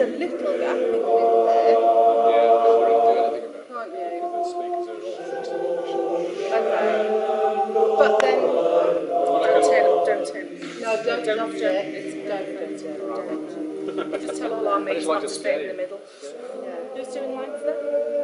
a little gap in there. Yeah, I can't really do anything about it. Can't you? Because the speakers are all fixed in position. Okay. But then, don't tell. No, don't Don't do it. Just tell all our mates just like not to to stay in stay. the middle. Yeah. Who's doing lines then?